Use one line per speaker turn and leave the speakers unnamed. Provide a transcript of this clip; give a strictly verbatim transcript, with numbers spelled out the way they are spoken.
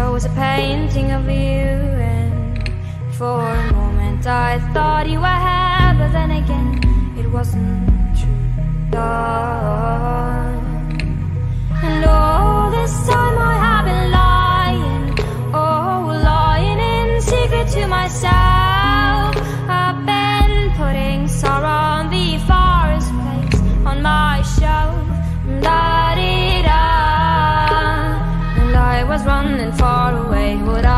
picture was a painting of you, and for a moment I thought you were here, but then again it wasn't true, darling. And all this time I have been lying, oh, lying in secret to myself. I've been putting sorrow on the forest place on my shelf. Da-dee-da. And I was running far away. Would I